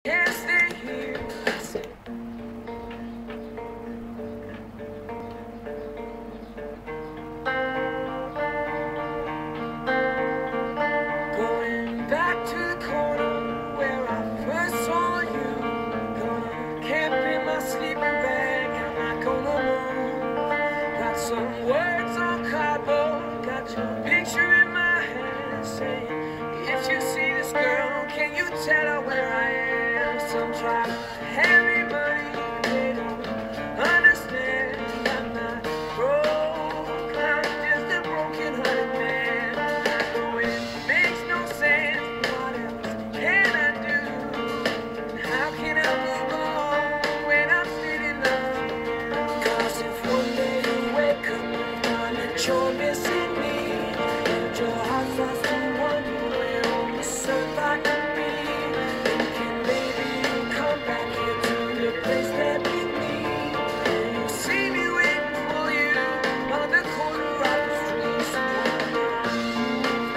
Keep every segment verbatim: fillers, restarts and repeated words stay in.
can't stay here. I said, going back to the corner where I first saw you. Gonna camp in my sleeping bag, I'm not gonna move. Got some words on cardboard, got your picture in my hand, saying, if you see this girl, can you tell her where I am? Some try to hand me money, they don't understand. I'm not broke, I'm just a broken hearted man. I know it makes no sense, what else can I do? How can I move on when I'm sitting up here? Cause if one day you wake up and find that you're missing me, and your heart starts to wonder where on this earth I could be, thinking maybe you'll come back here to the place that we meet. You'll see me waiting for you on the corner of the street. So I'm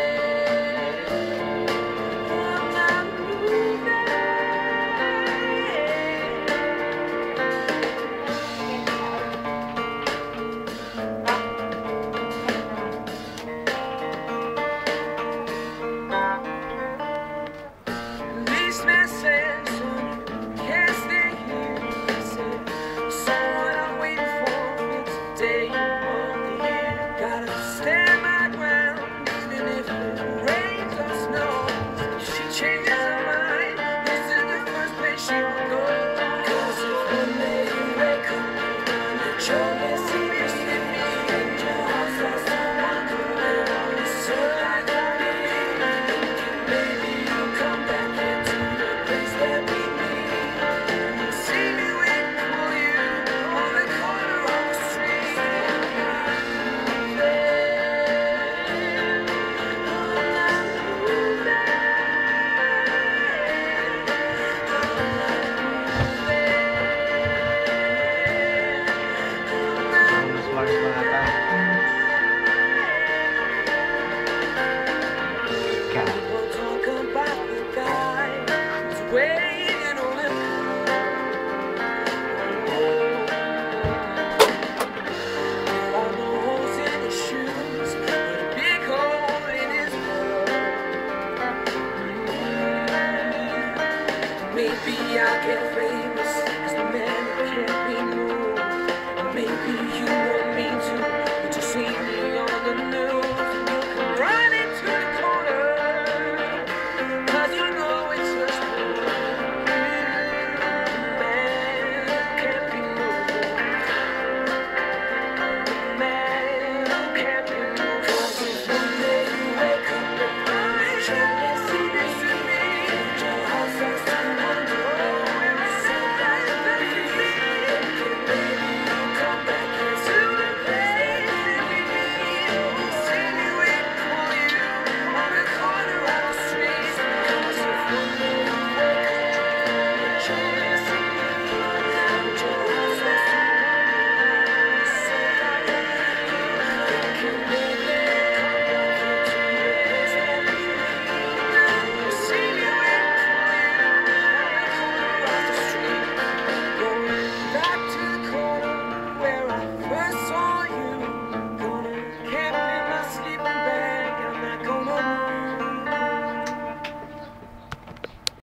not moving, I'm not Policeman said, son, you can't stay here. He said, so what I'm waiting for, it's a day of the year. Gotta stand my ground, even if it rains or snows. If she changes her mind, this is the first place she will go. Cause if one day you wake up and find that you're missing me, and your heart starts to wonder where all this earth I could be, thinking maybe you'll come back here to the place that we meet. You'll see me waiting for you on the corner of the street. I'm not moving, I'm not moving, We'll talk about the guy who's waiting on a There are no holes in his shoes, but a big hole in his heart. Maybe I'll get famous